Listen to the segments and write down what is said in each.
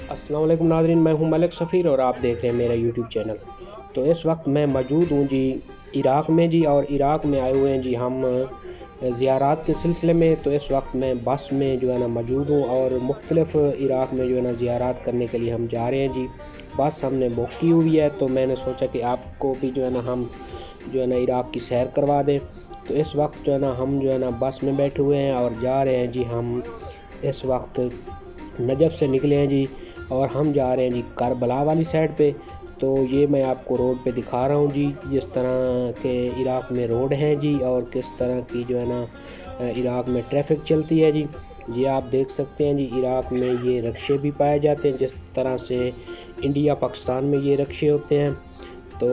अस्सलाम वालेकुम नाज़रीन, मैं हूं मलिक सफ़ीर और आप देख रहे हैं मेरा यूट्यूब चैनल। तो इस वक्त मैं मौजूद हूं जी इराक़ में जी, और इराक़ में आए हुए हैं जी हम ज़ियारात के सिलसिले में। तो इस वक्त मैं बस में जो है ना मौजूद हूं और मुख्तलिफ़ इराक़ में जो है ना ज़ियारात करने के लिए हम जा रहे हैं जी। बस हमने बुक की हुई है, तो मैंने सोचा कि आपको भी जो है ना हम जो है ना इराक़ की सैर करवा दें। तो इस वक्त जो है ना हम जो है ना बस में बैठे हुए हैं और जा रहे हैं जी। हम इस वक्त नजफ़ से निकले हैं जी और हम जा रहे हैं जी करबला वाली साइड पे। तो ये मैं आपको रोड पे दिखा रहा हूँ जी, जिस तरह के इराक़ में रोड हैं जी और किस तरह की जो है ना इराक़ में ट्रैफिक चलती है जी। ये आप देख सकते हैं जी, इराक़ में ये रिक्शे भी पाए जाते हैं, जिस तरह से इंडिया पाकिस्तान में ये रिक्शे होते हैं। तो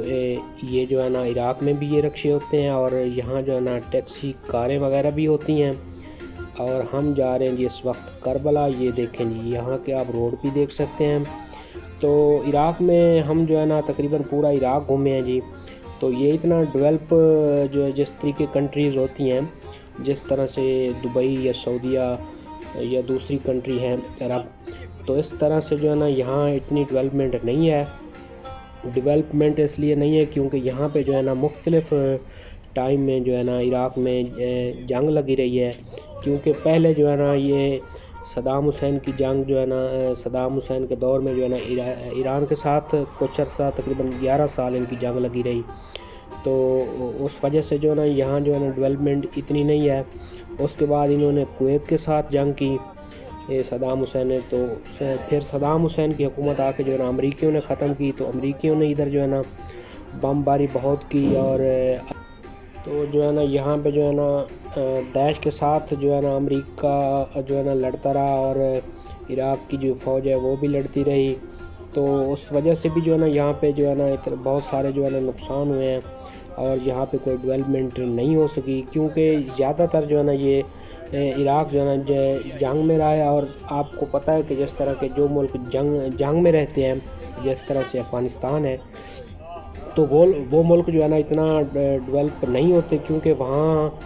ये जो है ना इराक़ में भी ये रिक्शे होते हैं और यहाँ जो है ना टैक्सी कारें वगैरह भी होती हैं। और हम जा रहे हैं जी इस वक्त करबला। ये देखें जी, यहाँ के आप रोड भी देख सकते हैं। तो इराक़ में हम जो है ना तकरीबन पूरा इराक़ घूमे हैं जी। तो ये इतना डेवलप जो जिस तरीके कंट्रीज़ होती हैं, जिस तरह से दुबई या सऊदीया या दूसरी कंट्री है अरब, तो इस तरह से जो है ना यहाँ इतनी डेवलपमेंट नहीं है। डेवलपमेंट इसलिए नहीं है क्योंकि यहाँ पे जो है ना मुख्तलिफ़ टाइम में जो है ना इराक़ में जंग लगी रही है। क्योंकि पहले जो है ना ये सद्दाम हुसैन की जंग जो है ना सद्दाम हुसैन के दौर में जो है ना ईरान के साथ कुछ अर्सा तकरीबन 11 साल इनकी जंग लगी रही। तो उस वजह से जो है ना यहाँ जो है ना डेवलपमेंट इतनी नहीं है। उसके बाद इन्होंने कुवैत के साथ जंग की सद्दाम हुसैन ने, तो फिर सद्दाम हुसैन की हुकूमत आके जो है ना अमरीकियों ने ख़त्म की। तो अमरीकियों ने इधर जो है ना बमबारी बहुत की और तो जो है ना यहाँ पे जो है ना दैश के साथ जो है ना अमेरिका जो है ना लड़ता रहा और इराक़ की जो फ़ौज है वो भी लड़ती रही। तो उस वजह से भी जो है ना यहाँ पे जो है ना इतने बहुत सारे जो है ना नुकसान हुए हैं और यहाँ पे कोई डेवलपमेंट नहीं हो सकी, क्योंकि ज़्यादातर जो है ना ये इराक़ जो है ना जंग में रहा है। और आपको पता है कि जिस तरह के जो मुल्क जंग में रहते हैं, जिस तरह से अफ़गानिस्तान है, तो वो मुल्क जो है ना इतना डेवलप नहीं होते, क्योंकि वहाँ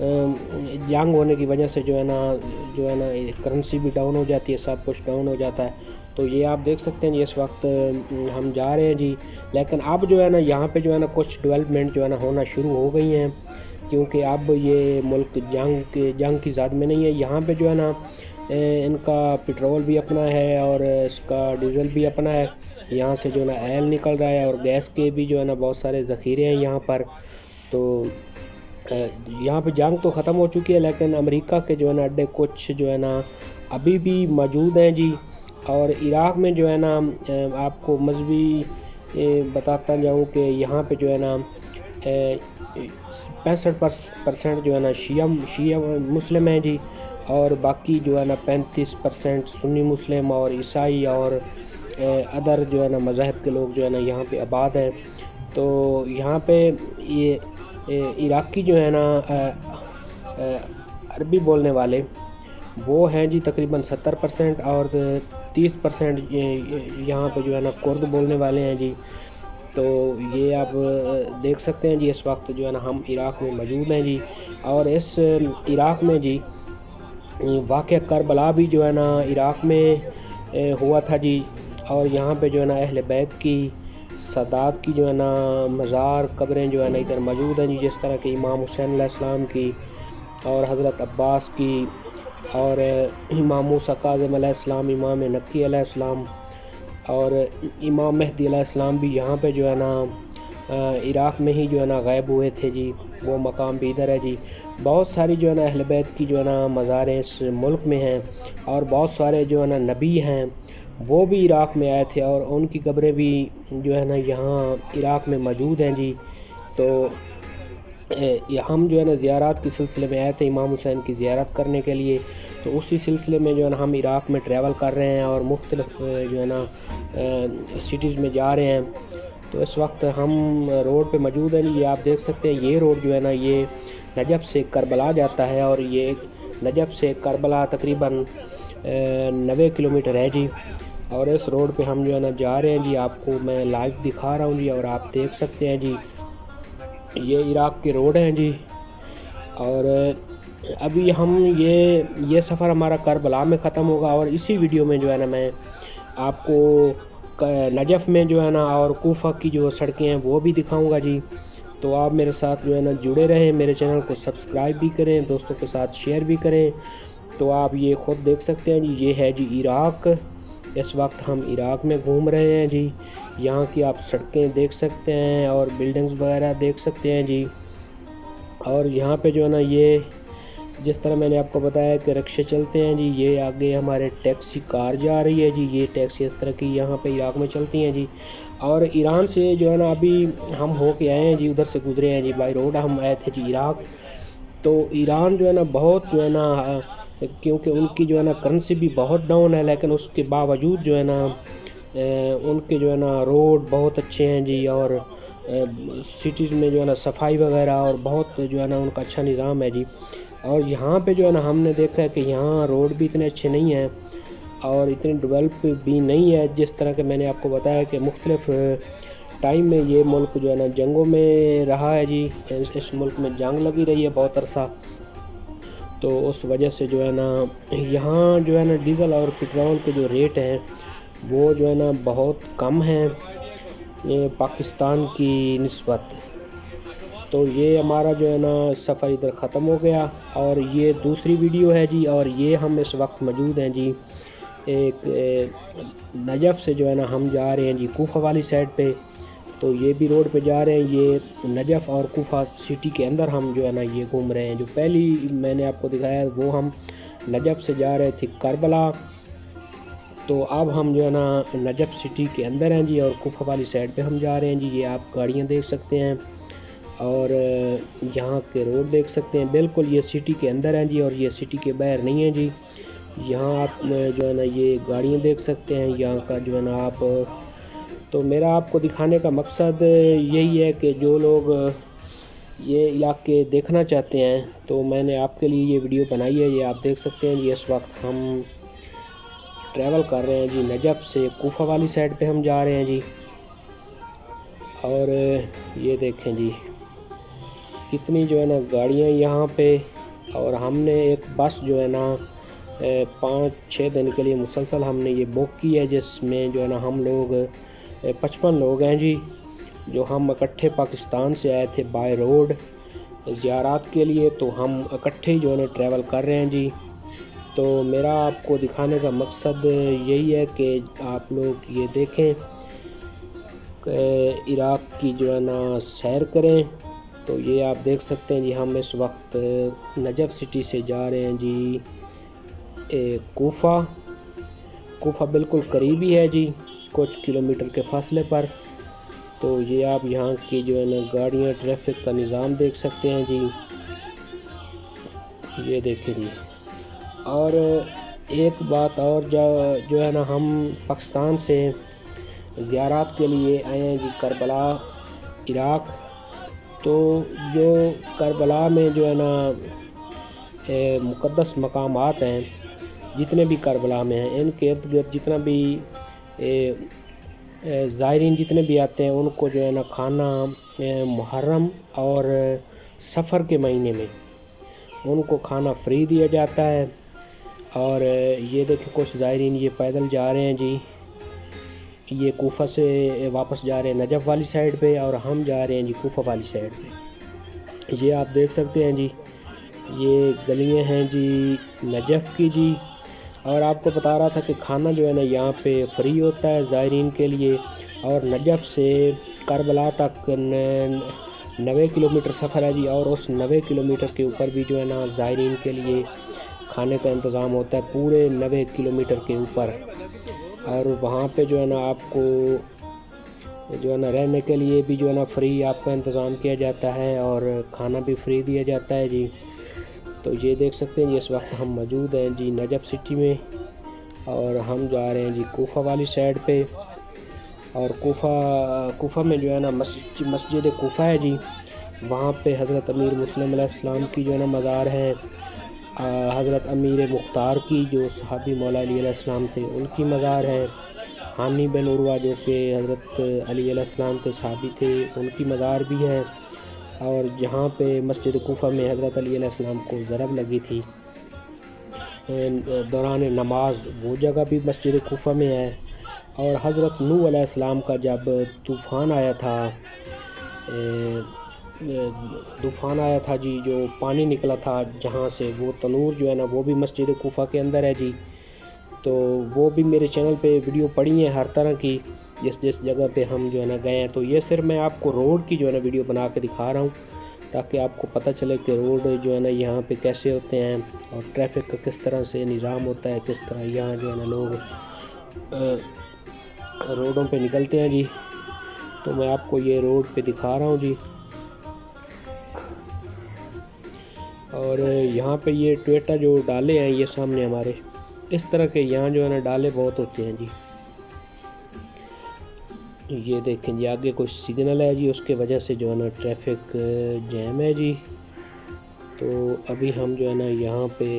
जंग होने की वजह से जो है ना करेंसी भी डाउन हो जाती है, सब कुछ डाउन हो जाता है। तो ये आप देख सकते हैं जी, इस वक्त हम जा रहे हैं जी। लेकिन अब जो है ना यहाँ पे जो है ना कुछ डेवलपमेंट जो है ना होना शुरू हो गई हैं, क्योंकि अब ये मुल्क जंग की ज़द में नहीं है। यहाँ पे जो है ना इनका पेट्रोल भी अपना है और इसका डीज़ल भी अपना है। यहाँ से जो है ना ऑयल निकल रहा है और गैस के भी जो है ना बहुत सारे ज़ख़ीरे हैं यहाँ पर। तो यहाँ पे जंग तो ख़त्म हो चुकी है, लेकिन अमेरिका के जो है ना अड्डे कुछ जो है ना अभी भी मौजूद हैं जी। और इराक़ में जो है ना आपको मजहबी बताता जाऊँ कि यहाँ पे जो है ना 65% जो है ना शिया मुस्लिम हैं जी, और बाकी जो है ना 35% सुन्नी मुस्लिम और ईसाई और अदर जो है ना मज़हब के लोग जो है ना यहाँ पे आबाद हैं। तो यहाँ पे ये इराक़ी जो है ना अरबी बोलने वाले वो हैं जी तकरीबन 70%, और 30% यहाँ पे जो है ना कुर्द बोलने वाले हैं जी। तो ये आप देख सकते हैं जी, इस वक्त जो है ना हम इराक़ में मौजूद हैं जी। और इस इराक़ में जी वाक़या करबला भी जो है ना इराक़ में हुआ था जी। और यहाँ पे जो है ना अहले बैत की सादात की जो है ना मज़ार कब्रें जो है ना इधर मौजूद हैं जी, जिस तरह के इमाम हुसैन अलैहिस्सलाम की और हज़रत अब्बास की और इमाम मूसा काज़िम अलैहिस्सलाम, इमाम नक्की अलैहिस्सलाम और इमाम मेहदी अलैहिस्सलाम भी यहाँ पे जो है ना इराक़ में ही जो है ना गायब हुए थे जी। वो मकाम भी इधर है जी। बहुत सारी जो है ना अहले बैत की जो है ना मज़ारें इस मुल्क में हैं, और बहुत सारे जो है ना नबी हैं वो भी इराक़ में आए थे और उनकी कब्रें भी जो है ना यहाँ इराक़ में मौजूद हैं जी। तो हम जो है ना ज़ियारत के सिलसिले में आए थे इमाम हुसैन की ज़ियारत करने के लिए। तो उसी सिलसिले में जो है ना हम इराक़ में ट्रैवल कर रहे हैं और मुख्तलिफ़ जो है ना सिटीज़ में जा रहे हैं। तो इस वक्त हम रोड पे मौजूद हैं। ये आप देख सकते हैं, ये रोड जो है ना ये नजफ़ से करबला जाता है और ये नजफ़ से करबला तकरीबन 90 किलोमीटर है जी। और इस रोड पे हम जो है ना जा रहे हैं जी, आपको मैं लाइव दिखा रहा हूँ जी, और आप देख सकते हैं जी ये इराक़ के रोड हैं जी। और अभी हम ये सफ़र हमारा करबला में ख़त्म होगा और इसी वीडियो में जो है ना मैं आपको नजफ़ में जो है ना और कूफा की जो सड़कें हैं वो भी दिखाऊंगा जी। तो आप मेरे साथ जो है ना जुड़े रहें, मेरे चैनल को सब्सक्राइब भी करें, दोस्तों के साथ शेयर भी करें। तो आप ये ख़ुद देख सकते हैं जी, ये है जी इराक़। इस वक्त हम इराक़ में घूम रहे हैं जी। यहाँ की आप सड़कें देख सकते हैं और बिल्डिंग्स वगैरह देख सकते हैं जी। और यहाँ पे जो है ना, ये जिस तरह मैंने आपको बताया कि रिक्शे चलते हैं जी, ये आगे हमारे टैक्सी कार जा रही है जी। ये टैक्सी इस तरह की यहाँ पे इराक़ में चलती हैं जी। और ईरान से जो है ना अभी हम हो के आए हैं जी, उधर से गुजरे हैं जी, बाई रोड हम आए थे जी इराक़। तो ईरान जो है ना बहुत जो है ना, क्योंकि उनकी जो है ना करेंसी भी बहुत डाउन है, लेकिन उसके बावजूद जो है ना उनके जो है ना रोड बहुत अच्छे हैं जी। और सिटीज़ में जो है ना सफाई वगैरह और बहुत जो है ना उनका अच्छा निज़ाम है जी। और यहाँ पे जो है ना हमने देखा है कि यहाँ रोड भी इतने अच्छे नहीं हैं और इतनी डेवलप भी नहीं है। जिस तरह के मैंने आपको बताया कि मुख्तलिफ़ टाइम में ये मुल्क जो है ना जंगों में रहा है जी। इस मुल्क में जंग लगी रही है बहुत अरसा, तो उस वजह से जो है ना यहाँ जो है ना डीज़ल और पेट्रोल के जो रेट हैं वो जो है ना बहुत कम हैं पाकिस्तान की निस्बत। तो ये हमारा जो है ना सफ़र इधर ख़त्म हो गया। और ये दूसरी वीडियो है जी। और ये हम इस वक्त मौजूद हैं जी एक नजफ़ से जो है ना हम जा रहे हैं जी कूफा वाली साइड पे। तो ये भी रोड पे जा रहे हैं। ये नजफ़ और कूफा सिटी के अंदर हम जो है ना ये घूम रहे हैं। जो पहली मैंने आपको दिखाया वो हम नजफ़ से जा रहे थे करबला। तो अब हम जो है ना नजफ़ सिटी के अंदर हैं जी और कूफा वाली साइड पे हम जा रहे हैं जी। ये आप गाड़ियाँ देख सकते हैं और यहाँ के रोड देख सकते हैं। बिल्कुल ये सिटी के अंदर हैं जी और ये सिटी के बाहर नहीं है जी। यहाँ आप जो है ना ये गाड़ियाँ देख सकते हैं यहाँ का जो है ना आप। तो मेरा आपको दिखाने का मकसद यही है कि जो लोग ये इलाके देखना चाहते हैं तो मैंने आपके लिए ये वीडियो बनाई है। ये आप देख सकते हैं जी। इस वक्त हम ट्रैवल कर रहे हैं जी नजफ़ से कूफा वाली साइड पे हम जा रहे हैं जी। और ये देखें जी कितनी जो है ना गाड़ियाँ यहाँ पे। और हमने एक बस जो है ना 5-6 दिन के लिए मुसलसल हमने ये बुक की है, जिसमें जो है ना हम लोग 55 लोग हैं जी, जो हम इकट्ठे पाकिस्तान से आए थे बाय रोड ज़ियारत के लिए। तो हम इकट्ठे ही जो है ना ट्रैवल कर रहे हैं जी। तो मेरा आपको दिखाने का मकसद यही है कि आप लोग ये देखें, इराक़ की जो है ना सैर करें। तो ये आप देख सकते हैं जी हम इस वक्त नजफ़ सिटी से जा रहे हैं जी कूफा बिल्कुल करीब ही है जी, कुछ किलोमीटर के फासले पर। तो ये आप यहाँ की जो है ना गाड़ियाँ ट्रैफिक का निज़ाम देख सकते हैं जी। ये देखें जी। और एक बात और जो है ना हम पाकिस्तान से ज़ियारत के लिए आए हैं जी करबला इराक़। तो जो करबला में जो है ना मुक़द्दस मकामात हैं, जितने भी करबला में हैं, इनके इर्द गिर्द जितना भी ज़ायरीन जितने भी आते हैं उनको जो है ना खाना मुहर्रम और सफ़र के महीने में उनको खाना फ्री दिया जाता है। और ये देखिए कुछ ज़ायरीन ये पैदल जा रहे हैं जी। ये कूफा से वापस जा रहे हैं नजफ़ वाली साइड पे और हम जा रहे हैं जी कूफा वाली साइड पे। ये आप देख सकते हैं जी, ये गलियां हैं जी नजफ़ की जी। और आपको बता रहा था कि खाना जो है ना यहाँ पे फ्री होता है ज़ायरीन के लिए। और नजफ़ से करबला तक 90 किलोमीटर सफ़र है जी। और उस 90 किलोमीटर के ऊपर भी जो है ना ज़ायरीन के लिए खाने का इंतज़ाम होता है, पूरे 90 किलोमीटर के ऊपर। और वहाँ पे जो है ना आपको जो है ना रहने के लिए भी जो है ना फ्री आपका इंतज़ाम किया जाता है और खाना भी फ्री दिया जाता है जी। तो ये देख सकते हैं जी इस वक्त हम मौजूद हैं जी नजफ़ सिटी में और हम जा रहे हैं जी कूफा वाली साइड पे। और कूफा में जो है ना मस्जिद कूफा है जी। वहाँ पे हज़रत अमीर मुस्लिम अलैहिस्सलाम की जो है ना मज़ार है। हज़रत अमीर मुख्तार की जो सहाबी मौला अली अलैहिस्सलाम थे उनकी मज़ार है। हानी बिन उरवा जो कि हज़रत अली अलैहिस्सलाम के सहाबी थे उनकी मज़ार भी है। और जहाँ पे मस्जिद कूफा में हज़रत अली अलैहिस्सलाम को ज़रब लगी थी दौरान नमाज, वो जगह भी मस्जिद कूफा में है। और हज़रत नूह अलैहिस्सलाम का जब तूफ़ान आया था जी, जो पानी निकला था जहाँ से, वो तनूर जो है ना वो भी मस्जिद कूफा के अंदर है जी। तो वो भी मेरे चैनल पे वीडियो पड़ी है हर तरह की, जिस जिस जगह पे हम जो है ना गए हैं। तो ये सिर्फ मैं आपको रोड की जो है ना वीडियो बना के दिखा रहा हूँ, ताकि आपको पता चले कि रोड जो है ना यहाँ पे कैसे होते हैं और ट्रैफिक का किस तरह से निज़ाम होता है, किस तरह यहाँ जो है ना लोग रोडों पे निकलते हैं जी। तो मैं आपको ये रोड पे दिखा रहा हूँ जी। और यहाँ पे ये टोयोटा जो डाले हैं ये सामने हमारे, इस तरह के यहाँ जो है ना डाले बहुत होते हैं जी। ये देखें जी, आगे कुछ सिग्नल है जी, उसके वजह से जो है ना ट्रैफिक जैम है जी। तो अभी हम जो है ना यहाँ पे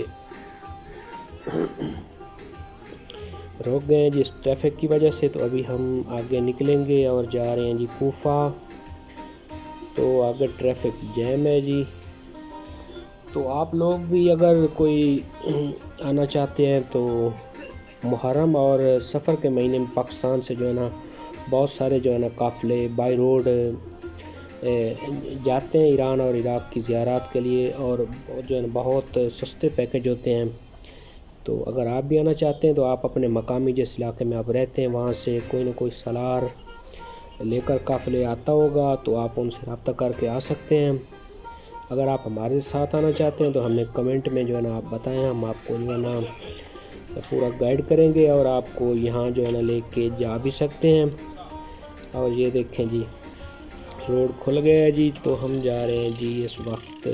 रुक गए हैं जी इस ट्रैफिक की वजह से। तो अभी हम आगे निकलेंगे और जा रहे हैं जी कूफा। तो आगे ट्रैफिक जैम है जी। तो आप लोग भी अगर कोई आना चाहते हैं तो मुहर्रम और सफ़र के महीने में पाकिस्तान से जो है ना बहुत सारे जो है ना काफ़िले बाई रोड जाते हैं ईरान और इराक़ की ज़ियारत के लिए, और जो है ना बहुत सस्ते पैकेज होते हैं। तो अगर आप भी आना चाहते हैं तो आप अपने मकामी जिस इलाके में आप रहते हैं वहाँ से कोई ना कोई सलार लेकर काफ़िले आता होगा, तो आप उनसे रब्ता करके आ सकते हैं। अगर आप हमारे साथ आना चाहते हैं तो हमें कमेंट में जो है ना आप बताएं, हम आपको जो है ना पूरा गाइड करेंगे और आपको यहाँ जो है ना लेके जा भी सकते हैं। और ये देखें जी, रोड खुल गया है जी। तो हम जा रहे हैं जी इस वक्त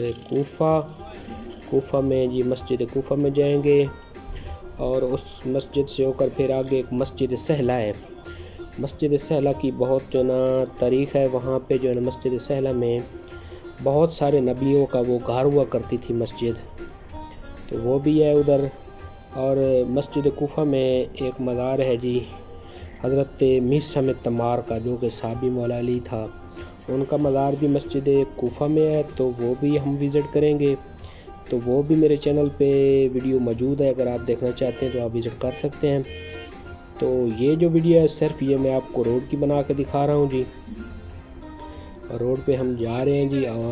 कूफा में जी, मस्जिद कूफा में जाएंगे। और उस मस्जिद से होकर फिर आगे एक मस्जिद सहला है। मस्जिद सहला की बहुत जो ना तारीख़ है। वहाँ पे जो है ना मस्जिद सहला में बहुत सारे नबियों का वो घर हुआ करती थी मस्जिद, तो वो भी है उधर। और मस्जिद कूफा में एक मज़ार है जी हज़रत मीसा में तमार का, जो कि साहबी मौला अली था, उनका मज़ार भी मस्जिद कूफा में है। तो वो भी हम विज़िट करेंगे। तो वो भी मेरे चैनल पे वीडियो मौजूद है, अगर आप देखना चाहते हैं तो आप विज़िट कर सकते हैं। तो ये जो वीडियो है सिर्फ ये मैं आपको रोड की बना के दिखा रहा हूँ जी। रोड पे हम जा रहे हैं जी, और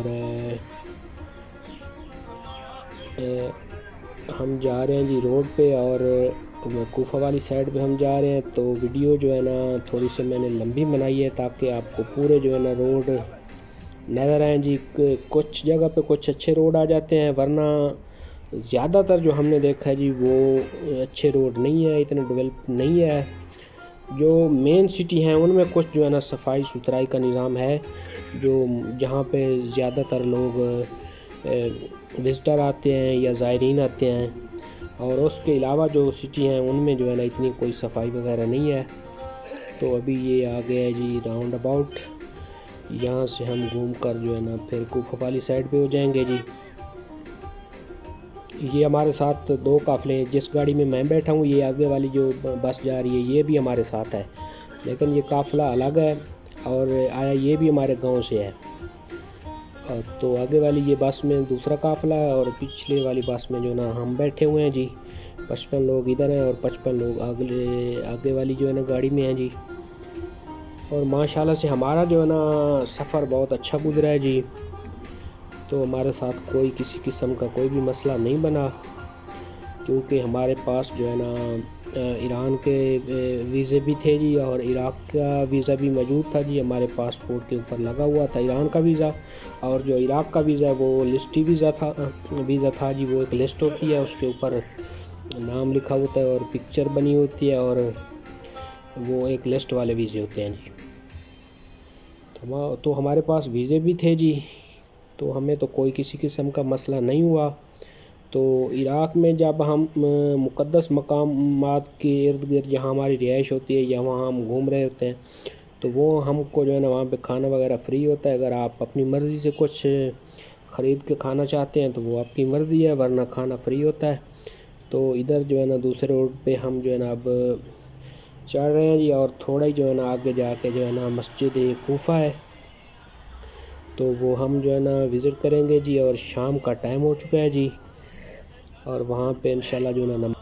हम जा रहे हैं जी रोड पे, और कूफा वाली साइड पे हम जा रहे हैं। तो वीडियो जो है ना थोड़ी सी मैंने लंबी बनाई है ताकि आपको पूरे जो है ना रोड नज़र आए जी। कुछ जगह पे कुछ अच्छे रोड आ जाते हैं, वरना ज़्यादातर जो हमने देखा है जी वो अच्छे रोड नहीं है, इतने डेवलप नहीं है। जो मेन सिटी हैं उनमें कुछ जो है ना सफाई सुथराई का निज़ाम है, जो जहाँ पे ज़्यादातर लोग विज़िटर आते हैं या ज़ायरीन आते हैं। और उसके अलावा जो सिटी हैं उनमें जो है ना इतनी कोई सफाई वगैरह नहीं है। तो अभी ये आ गया है जी राउंड अबाउट, यहाँ से हम घूम कर जो है ना फिर कूफा वाली साइड पे हो जाएंगे जी। ये हमारे साथ दो काफ़िले, जिस गाड़ी में मैं बैठा हूँ ये आगे वाली जो बस जा रही है ये भी हमारे साथ है, लेकिन ये काफ़िला अलग है और आया ये भी हमारे गांव से है। तो आगे वाली ये बस में दूसरा काफ़िला है और पिछले वाली बस में जो ना हम बैठे हुए हैं जी। 55 लोग इधर हैं और 55 लोग आगे वाली जो है ना गाड़ी में हैं जी। और माशाल्लाह से हमारा जो है ना सफ़र बहुत अच्छा गुजरा है जी। तो हमारे साथ कोई किसी किस्म का कोई भी मसला नहीं बना, क्योंकि हमारे पास जो है ना ईरान के वीज़े भी थे जी, और इराक़ का वीज़ा भी मौजूद था जी। हमारे पासपोर्ट के ऊपर लगा हुआ था ईरान का वीज़ा, और जो इराक़ का वीज़ा वो लिस्टी वीज़ा था जी। वो एक लिस्ट होती है, उसके ऊपर नाम लिखा होता है और पिक्चर बनी होती है, और वो एक लिस्ट वाले वीज़े होते हैं जी। तो हमारे पास वीज़े भी थे जी, तो हमें तो कोई किसी किस्म का मसला नहीं हुआ। तो इराक़ में जब हम मुक़द्दस मकामात के इर्द गिर्द जहाँ हमारी रिहाइश होती है या वहाँ हम घूम रहे होते हैं, तो वो हमको जो है ना वहाँ पे खाना वगैरह फ्री होता है। अगर आप अपनी मर्ज़ी से कुछ ख़रीद के खाना चाहते हैं तो वो आपकी मर्ज़ी है, वरना खाना फ्री होता है। तो इधर जो है ना दूसरे रोड पे हम जो है ना अब चढ़ रहे हैं जी, और थोड़ा ही जो है ना आगे जाके जो है ना मस्जिद कूफा है, तो वो हम जो है ना विज़िट करेंगे जी। और शाम का टाइम हो चुका है जी, और वहाँ पे इंशाल्लाह जो है ना